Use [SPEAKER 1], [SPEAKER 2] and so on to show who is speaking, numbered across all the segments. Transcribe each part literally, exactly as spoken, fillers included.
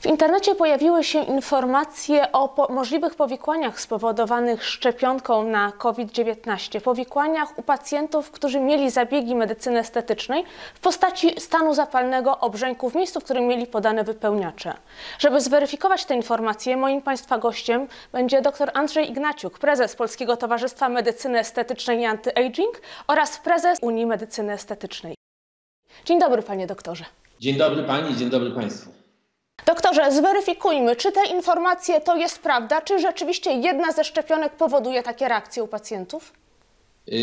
[SPEAKER 1] W internecie pojawiły się informacje o po możliwych powikłaniach spowodowanych szczepionką na COVID dziewiętnaście. Powikłaniach u pacjentów, którzy mieli zabiegi medycyny estetycznej w postaci stanu zapalnego obrzęku w miejscu, w którym mieli podane wypełniacze. Żeby zweryfikować te informacje, moim Państwa gościem będzie dr Andrzej Ignaciuk, prezes Polskiego Towarzystwa Medycyny Estetycznej i Anti-Aging oraz prezes Unii Medycyny Estetycznej. Dzień dobry, panie doktorze.
[SPEAKER 2] Dzień dobry pani, dzień dobry państwu.
[SPEAKER 1] Doktorze, zweryfikujmy, czy te informacje to jest prawda, czy rzeczywiście jedna ze szczepionek powoduje takie reakcje u pacjentów?
[SPEAKER 2] Yy,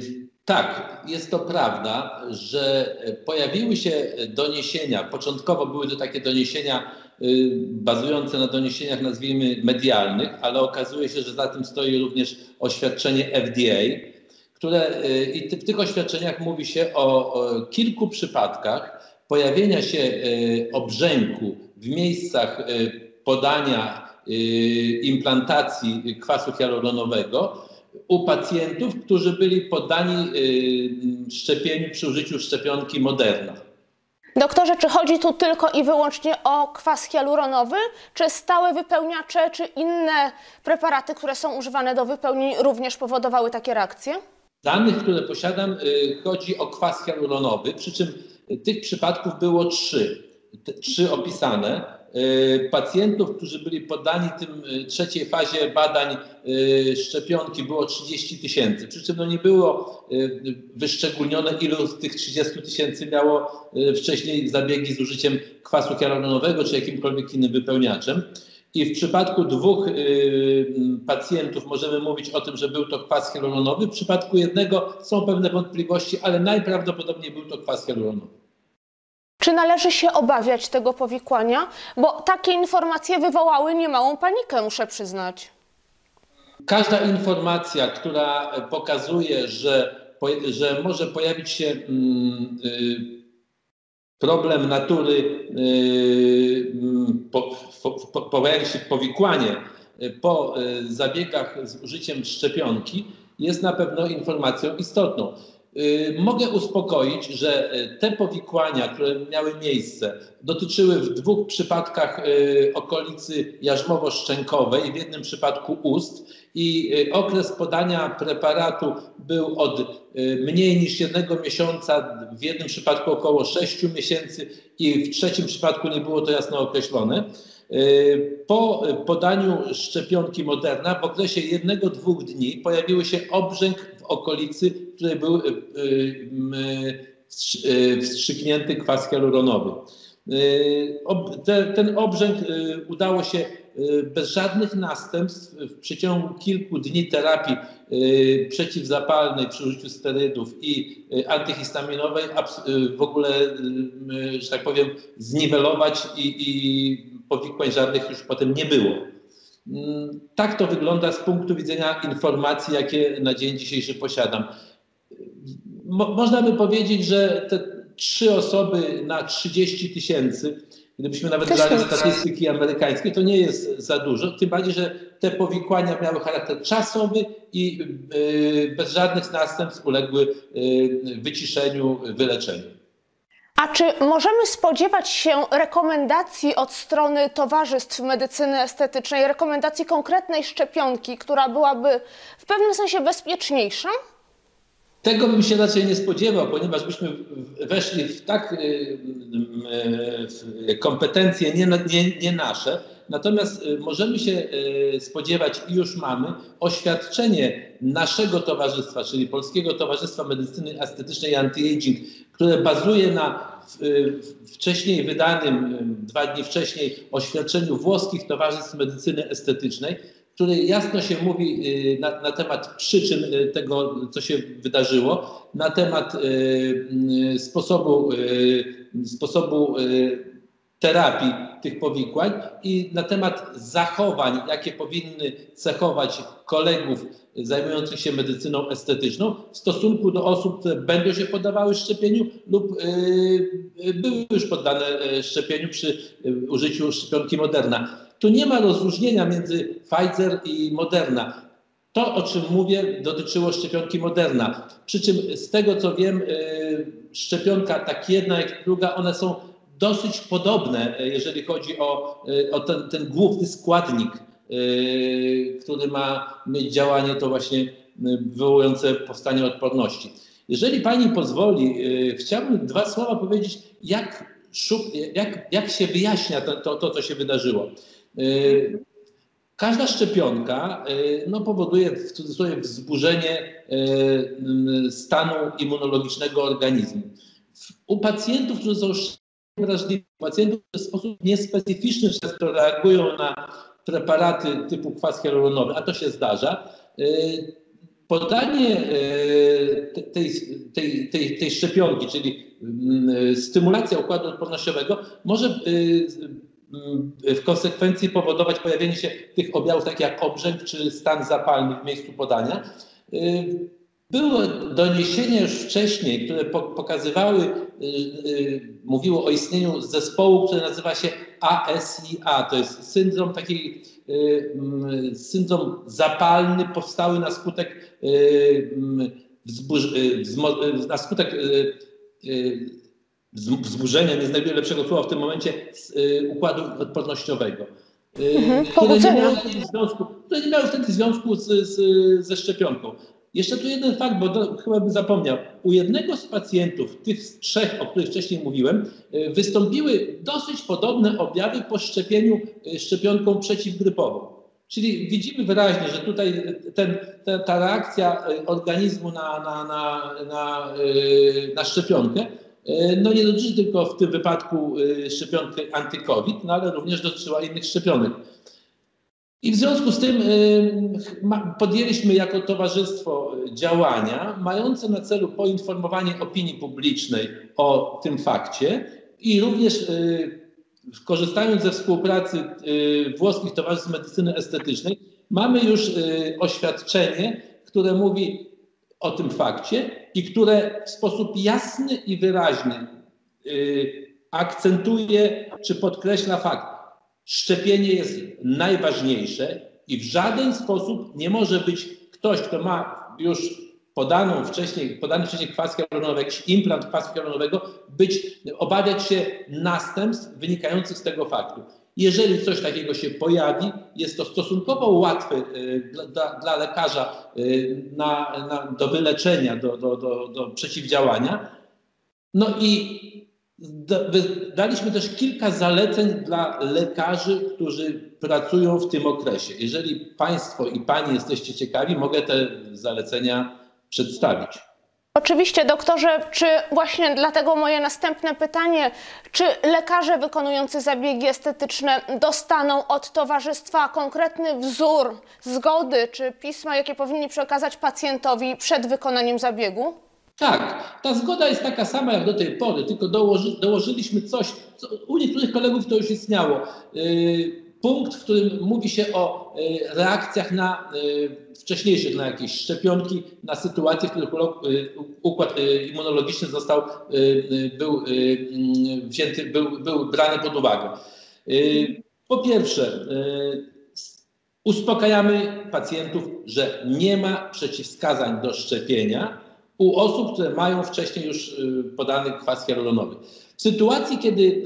[SPEAKER 2] tak, jest to prawda, że pojawiły się doniesienia, początkowo były to takie doniesienia yy, bazujące na doniesieniach, nazwijmy, medialnych, ale okazuje się, że za tym stoi również oświadczenie F D A, które yy, i w tych oświadczeniach mówi się o, o kilku przypadkach pojawienia się y, obrzęku w miejscach y, podania y, implantacji kwasu hialuronowego u pacjentów, którzy byli poddani y, szczepieniu przy użyciu szczepionki Moderna.
[SPEAKER 1] Doktorze, czy chodzi tu tylko i wyłącznie o kwas hialuronowy, czy stałe wypełniacze, czy inne preparaty, które są używane do wypełnień, również powodowały takie reakcje?
[SPEAKER 2] Z danych, które posiadam, y, chodzi o kwas hialuronowy, przy czym tych przypadków było trzy, trzy opisane. Pacjentów, którzy byli poddani tym trzeciej fazie badań szczepionki, było trzydzieści tysięcy. Przy czym no nie było wyszczególnione, ilu z tych trzydziestu tysięcy miało wcześniej zabiegi z użyciem kwasu hialuronowego czy jakimkolwiek innym wypełniaczem. I w przypadku dwóch y, pacjentów możemy mówić o tym, że był to kwas hialuronowy. W przypadku jednego są pewne wątpliwości, ale najprawdopodobniej był to kwas hialuronowy.
[SPEAKER 1] Czy należy się obawiać tego powikłania? Bo takie informacje wywołały niemałą panikę, muszę przyznać.
[SPEAKER 2] Każda informacja, która pokazuje, że, że może pojawić się mm, y, problem natury, po, po, pojawi się powikłanie po zabiegach z użyciem szczepionki, jest na pewno informacją istotną. Mogę uspokoić, że te powikłania, które miały miejsce, dotyczyły w dwóch przypadkach okolicy jarzmowo-szczękowej, w jednym przypadku ust i okres podania preparatu był od mniej niż jednego miesiąca, w jednym przypadku około sześciu miesięcy i w trzecim przypadku nie było to jasno określone. Po podaniu szczepionki Moderna w okresie jednego, dwóch dni pojawiły się obrzęk w okolicy, w której był wstrzyknięty kwas hialuronowy. Ten obrzęk udało się bez żadnych następstw w przeciągu kilku dni terapii przeciwzapalnej przy użyciu sterydów i antyhistaminowej w ogóle, że tak powiem, zniwelować i, i powikłań żadnych już potem nie było. Tak to wygląda z punktu widzenia informacji, jakie na dzień dzisiejszy posiadam. Mo można by powiedzieć, że te trzy osoby na trzydzieści tysięcy, gdybyśmy nawet brali statystyki amerykańskie, to nie jest za dużo. Tym bardziej, że te powikłania miały charakter czasowy i yy, bez żadnych następstw uległy yy, wyciszeniu, wyleczeniu.
[SPEAKER 1] A czy możemy spodziewać się rekomendacji od strony towarzystw medycyny estetycznej, rekomendacji konkretnej szczepionki, która byłaby w pewnym sensie bezpieczniejsza?
[SPEAKER 2] Tego bym się raczej nie spodziewał, ponieważ byśmy weszli w tak w kompetencje nie, nie, nie nasze. Natomiast możemy się spodziewać i już mamy oświadczenie naszego towarzystwa, czyli Polskiego Towarzystwa Medycyny Estetycznej i Anti-Aging, które bazuje na wcześniej wydanym, dwa dni wcześniej, oświadczeniu włoskich towarzystw medycyny estetycznej, w której jasno się mówi na, na temat przyczyn tego, co się wydarzyło, na temat y, sposobu, y, sposobu y, terapii tych powikłań i na temat zachowań, jakie powinny cechować kolegów zajmujących się medycyną estetyczną w stosunku do osób, które będą się poddawały szczepieniu lub yy, były już poddane szczepieniu przy użyciu szczepionki Moderna. Tu nie ma rozróżnienia między Pfizer i Moderna. To, o czym mówię, dotyczyło szczepionki Moderna. Przy czym z tego, co wiem, yy, szczepionka tak jedna, jak i druga, one są dosyć podobne, jeżeli chodzi o, o ten, ten główny składnik, który ma mieć działanie to właśnie wywołujące powstanie odporności. Jeżeli pani pozwoli, chciałbym dwa słowa powiedzieć, jak, jak, jak się wyjaśnia to, to, to, co się wydarzyło. Każda szczepionka no, powoduje w cudzysłowie wzburzenie stanu immunologicznego organizmu. U pacjentów, którzy są wrażliwi, pacjentów w sposób niespecyficzny często reagują na preparaty typu kwas hialuronowy, a to się zdarza, podanie tej, tej, tej, tej szczepionki, czyli stymulacja układu odpornościowego może w konsekwencji powodować pojawienie się tych objawów takich jak obrzęk czy stan zapalny w miejscu podania. Były doniesienia już wcześniej, które pokazywały, mówiło o istnieniu zespołu, który nazywa się A S I A. To jest syndrom takiej, syndrom zapalny powstały na skutek, na skutek wzburzenia, nie znajduję lepszego słowa w tym momencie, układu odpornościowego.
[SPEAKER 1] Mhm,
[SPEAKER 2] które, nie miały związku, które nie miały wtedy związku z, z, ze szczepionką. Jeszcze tu jeden fakt, bo do, chyba bym zapomniał. U jednego z pacjentów, tych trzech, o których wcześniej mówiłem, wystąpiły dosyć podobne objawy po szczepieniu szczepionką przeciwgrypową. Czyli widzimy wyraźnie, że tutaj ten, ta, ta reakcja organizmu na, na, na, na, na szczepionkę no nie dotyczy tylko w tym wypadku szczepionki anty-COVID, no ale również dotyczyła innych szczepionek. I w związku z tym podjęliśmy jako towarzystwo działania mające na celu poinformowanie opinii publicznej o tym fakcie i również korzystając ze współpracy włoskich towarzystw medycyny estetycznej mamy już oświadczenie, które mówi o tym fakcie i które w sposób jasny i wyraźny akcentuje czy podkreśla fakt, szczepienie jest najważniejsze i w żaden sposób nie może być ktoś, kto ma już podaną wcześniej, podany wcześniej kwas hialuronowy, jakiś implant kwasu hialuronowego, być, obawiać się następstw wynikających z tego faktu. Jeżeli coś takiego się pojawi, jest to stosunkowo łatwe y, dla, dla lekarza y, na, na, do wyleczenia, do, do, do, do przeciwdziałania. No i daliśmy też kilka zaleceń dla lekarzy, którzy pracują w tym okresie. Jeżeli Państwo i Pani jesteście ciekawi, mogę te zalecenia przedstawić.
[SPEAKER 1] Oczywiście, doktorze, czy właśnie dlatego moje następne pytanie, czy lekarze wykonujący zabiegi estetyczne dostaną od towarzystwa konkretny wzór zgody czy pisma, jakie powinni przekazać pacjentowi przed wykonaniem zabiegu?
[SPEAKER 2] Tak, ta zgoda jest taka sama jak do tej pory, tylko dołoży, dołożyliśmy coś, co u niektórych kolegów to już istniało. Yy, punkt, w którym mówi się o yy, reakcjach na yy, wcześniejszych, na jakieś szczepionki, na sytuacje, w których yy, układ yy, immunologiczny został, yy, był yy, wzięty, był, był brany pod uwagę. Yy, po pierwsze, yy, uspokajamy pacjentów, że nie ma przeciwwskazań do szczepienia u osób, które mają wcześniej już podany kwas hialuronowy. W sytuacji, kiedy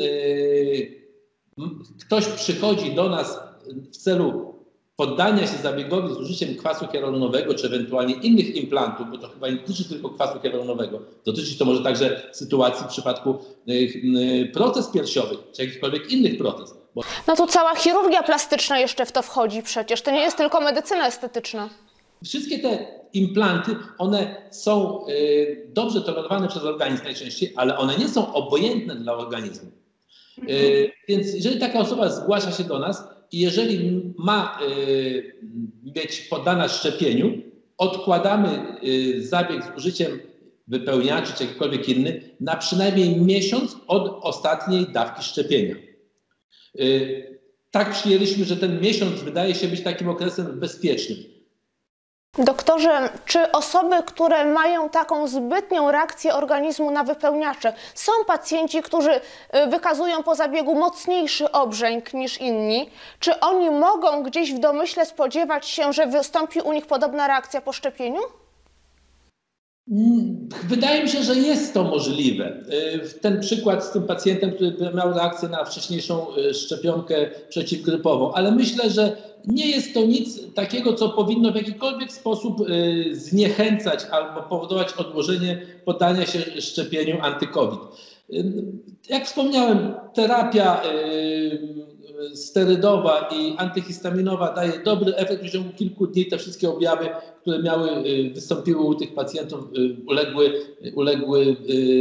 [SPEAKER 2] ktoś przychodzi do nas w celu poddania się zabiegowi z użyciem kwasu hialuronowego, czy ewentualnie innych implantów, bo to chyba nie dotyczy tylko kwasu hialuronowego, dotyczy to może także sytuacji w przypadku protez piersiowych, czy jakichkolwiek innych protez. Bo...
[SPEAKER 1] No to cała chirurgia plastyczna jeszcze w to wchodzi przecież, to nie jest tylko medycyna estetyczna.
[SPEAKER 2] Wszystkie te implanty, one są y, dobrze tolerowane przez organizm najczęściej, ale one nie są obojętne dla organizmu. Y, więc jeżeli taka osoba zgłasza się do nas i jeżeli ma y, być poddana szczepieniu, odkładamy y, zabieg z użyciem wypełniaczy czy jakikolwiek inny na przynajmniej miesiąc od ostatniej dawki szczepienia. Y, tak przyjęliśmy, że ten miesiąc wydaje się być takim okresem bezpiecznym.
[SPEAKER 1] Doktorze, czy osoby, które mają taką zbytnią reakcję organizmu na wypełniacze, są pacjenci, którzy wykazują po zabiegu mocniejszy obrzęk niż inni? Czy oni mogą gdzieś w domyśle spodziewać się, że wystąpi u nich podobna reakcja po szczepieniu?
[SPEAKER 2] Wydaje mi się, że jest to możliwe. Ten przykład z tym pacjentem, który miał reakcję na wcześniejszą szczepionkę przeciwgrypową, ale myślę, że nie jest to nic takiego, co powinno w jakikolwiek sposób zniechęcać albo powodować odłożenie poddania się szczepieniu anty-COVID. Jak wspomniałem, terapia sterydowa i antyhistaminowa daje dobry efekt. W ciągu kilku dni te wszystkie objawy, które miały, wystąpiły u tych pacjentów, uległy, uległy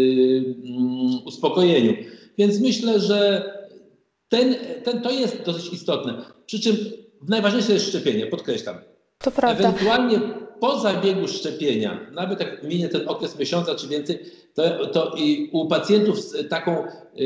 [SPEAKER 2] uspokojeniu. Więc myślę, że ten, ten, to jest dosyć istotne. Przy czym najważniejsze jest szczepienie, podkreślam.
[SPEAKER 1] To prawda.
[SPEAKER 2] Ewentualnie po zabiegu szczepienia, nawet jak minie ten okres miesiąca czy więcej, to, to i u pacjentów z taką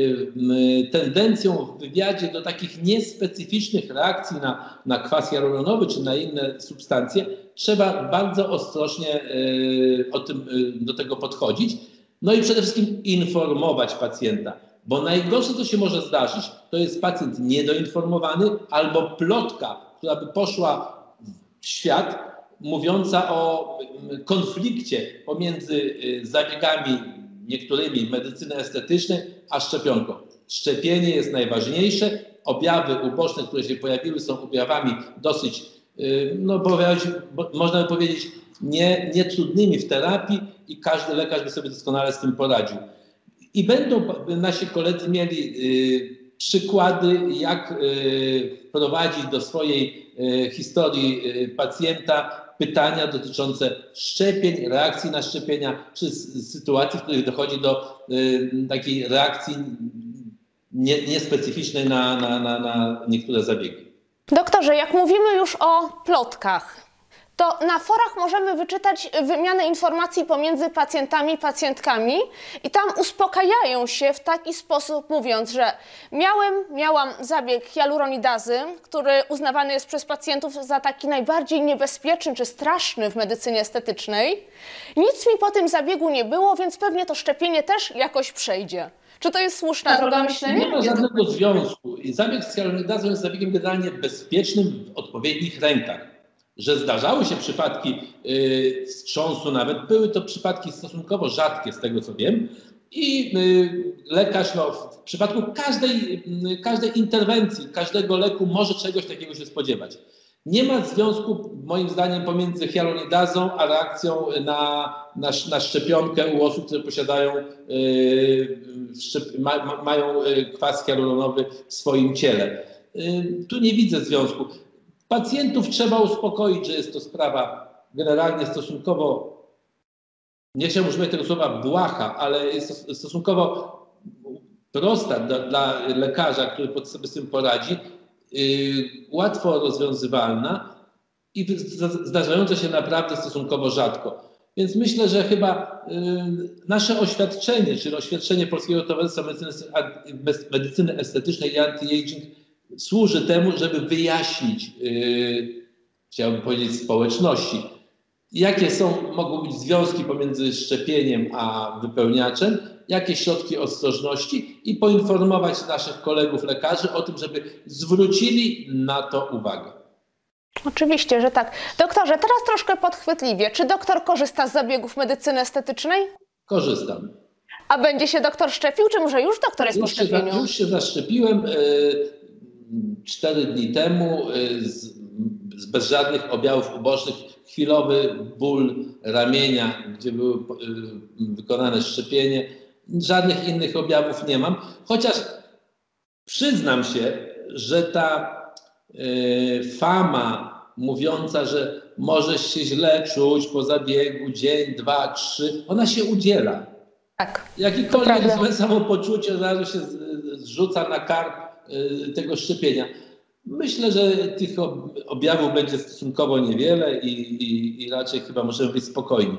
[SPEAKER 2] y, tendencją w wywiadzie do takich niespecyficznych reakcji na, na kwas hialuronowy czy na inne substancje, trzeba bardzo ostrożnie y, o tym, y, do tego podchodzić. No i przede wszystkim informować pacjenta, bo najgorsze, co się może zdarzyć, to jest pacjent niedoinformowany albo plotka, która by poszła w świat, mówiąca o konflikcie pomiędzy zabiegami niektórymi medycyny estetycznej a szczepionką. Szczepienie jest najważniejsze. Objawy uboczne, które się pojawiły, są objawami dosyć, no można by powiedzieć, nie, nie trudnymi w terapii i każdy lekarz by sobie doskonale z tym poradził. I będą nasi koledzy mieli y, przykłady, y, jak y, wprowadzić do swojej y, historii y, pacjenta pytania dotyczące szczepień, reakcji na szczepienia, czy sytuacji, w których dochodzi do y, takiej reakcji nie, niespecyficznej na, na, na, na niektóre zabiegi.
[SPEAKER 1] Doktorze, jak mówimy już o plotkach, to na forach możemy wyczytać wymianę informacji pomiędzy pacjentami i pacjentkami i tam uspokajają się w taki sposób, mówiąc, że miałem, miałam zabieg hialuronidazy, który uznawany jest przez pacjentów za taki najbardziej niebezpieczny czy straszny w medycynie estetycznej. Nic mi po tym zabiegu nie było, więc pewnie to szczepienie też jakoś przejdzie. Czy to jest słuszna droga myślenia?
[SPEAKER 2] Nie ma żadnego związku. Zabieg z hialuronidazy jest zabiegiem generalnie bezpiecznym w odpowiednich rękach. Że zdarzały się przypadki yy, wstrząsu nawet, były to przypadki stosunkowo rzadkie z tego co wiem i yy, lekarz no, w przypadku każdej, yy, każdej interwencji, każdego leku może czegoś takiego się spodziewać. Nie ma związku moim zdaniem pomiędzy hialuronidazą a reakcją na, na, na szczepionkę u osób, które posiadają, yy, szczep, ma, ma, mają kwas hialuronowy w swoim ciele. Yy, tu nie widzę związku. Pacjentów trzeba uspokoić, że jest to sprawa generalnie stosunkowo, nie chciałbym używać tego słowa błaha, ale jest to stosunkowo prosta dla, dla lekarza, który sobie z tym poradzi, yy, łatwo rozwiązywalna i zdarzająca się naprawdę stosunkowo rzadko. Więc myślę, że chyba yy, nasze oświadczenie, czyli oświadczenie Polskiego Towarzystwa Medycyny, Medycyny Estetycznej i Anti-Aging służy temu, żeby wyjaśnić, yy, chciałbym powiedzieć, społeczności, jakie są, mogą być związki pomiędzy szczepieniem a wypełniaczem, jakie środki ostrożności i poinformować naszych kolegów lekarzy o tym, żeby zwrócili na to uwagę.
[SPEAKER 1] Oczywiście, że tak. Doktorze, teraz troszkę podchwytliwie. Czy doktor korzysta z zabiegów medycyny estetycznej?
[SPEAKER 2] Korzystam.
[SPEAKER 1] A będzie się doktor szczepił, czy może już doktor jest
[SPEAKER 2] już
[SPEAKER 1] po szczepieniu?
[SPEAKER 2] Się, już się zaszczepiłem cztery dni temu z, z bez żadnych objawów ubocznych. Chwilowy ból ramienia, gdzie było wykonane szczepienie. Żadnych innych objawów nie mam. Chociaż przyznam się, że ta y, fama mówiąca, że możesz się źle czuć po zabiegu, dzień, dwa, trzy, ona się udziela.
[SPEAKER 1] Tak.
[SPEAKER 2] Jakiekolwiek złe samopoczucie od razu się zrzuca na karb y, tego szczepienia. Myślę, że tych objawów będzie stosunkowo niewiele i, i, i raczej chyba możemy być spokojni.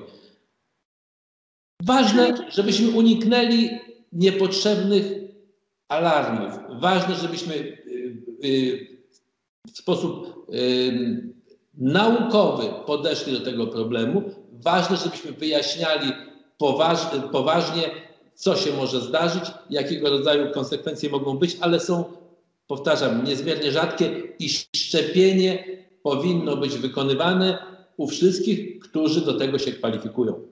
[SPEAKER 2] Ważne, żebyśmy uniknęli niepotrzebnych alarmów. Ważne, żebyśmy y, y, w sposób y, naukowy podeszli do tego problemu. Ważne, żebyśmy wyjaśniali poważnie, poważnie, co się może zdarzyć, jakiego rodzaju konsekwencje mogą być, ale są, powtarzam, niezmiernie rzadkie i szczepienie powinno być wykonywane u wszystkich, którzy do tego się kwalifikują.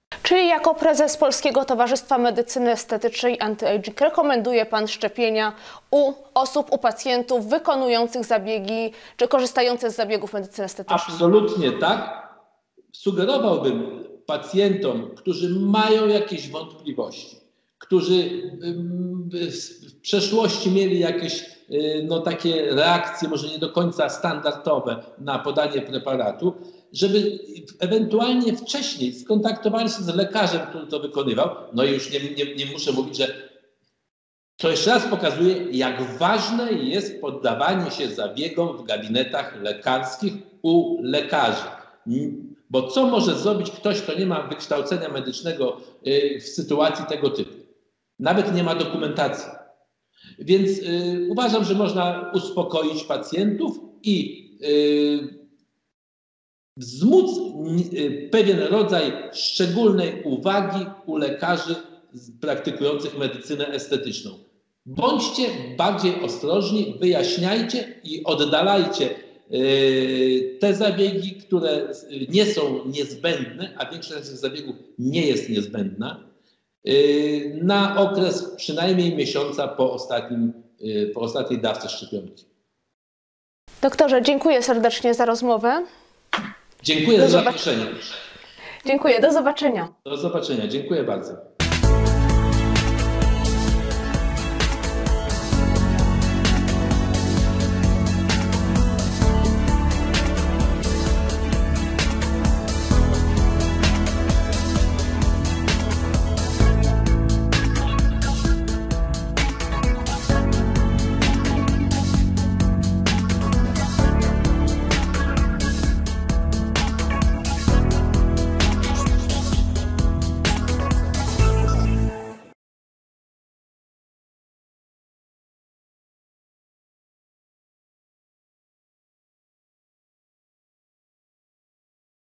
[SPEAKER 1] Czyli jako prezes Polskiego Towarzystwa Medycyny Estetycznej Anti-Aging rekomenduje Pan szczepienia u osób, u pacjentów wykonujących zabiegi, czy korzystających z zabiegów medycyny estetycznej?
[SPEAKER 2] Absolutnie tak. Sugerowałbym pacjentom, którzy mają jakieś wątpliwości, którzy w przeszłości mieli jakieś no, takie reakcje, może nie do końca standardowe na podanie preparatu, żeby ewentualnie wcześniej skontaktowali się z lekarzem, który to wykonywał. No i już nie, nie, nie muszę mówić, że to jeszcze raz pokazuje, jak ważne jest poddawanie się zabiegom w gabinetach lekarskich u lekarzy. Bo co może zrobić ktoś, kto nie ma wykształcenia medycznego w sytuacji tego typu? Nawet nie ma dokumentacji. Więc y, uważam, że można uspokoić pacjentów i y, wzmóc y, pewien rodzaj szczególnej uwagi u lekarzy praktykujących medycynę estetyczną. Bądźcie bardziej ostrożni, wyjaśniajcie i oddalajcie y, te zabiegi, które nie są niezbędne, a większość z tych zabiegów nie jest niezbędna, na okres przynajmniej miesiąca po, ostatnim, po ostatniej dawce szczepionki.
[SPEAKER 1] Doktorze, dziękuję serdecznie za rozmowę.
[SPEAKER 2] Dziękuję za zaproszenie.
[SPEAKER 1] Dziękuję, do zobaczenia.
[SPEAKER 2] Do zobaczenia, dziękuję bardzo.